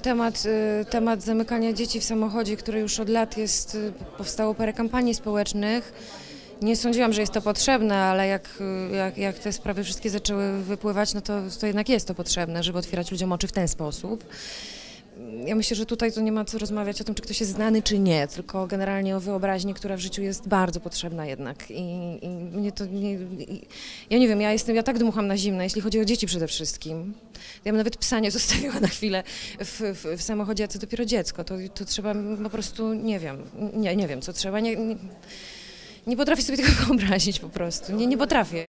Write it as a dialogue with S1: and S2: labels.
S1: Temat zamykania dzieci w samochodzie, który już od lat powstało parę kampanii społecznych. Nie sądziłam, że jest to potrzebne, ale jak te sprawy wszystkie zaczęły wypływać, no to jednak jest to potrzebne, żeby otwierać ludziom oczy w ten sposób. Ja myślę, że tutaj to nie ma co rozmawiać o tym, czy ktoś jest znany, czy nie, tylko generalnie o wyobraźni, która w życiu jest bardzo potrzebna jednak. I mnie to nie... Ja nie wiem, ja tak dmucham na zimne, jeśli chodzi o dzieci przede wszystkim. Ja bym nawet psa nie zostawiła na chwilę w samochodzie, a co dopiero dziecko. To trzeba po prostu, nie wiem co trzeba. Nie potrafię sobie tego wyobrazić po prostu, nie potrafię.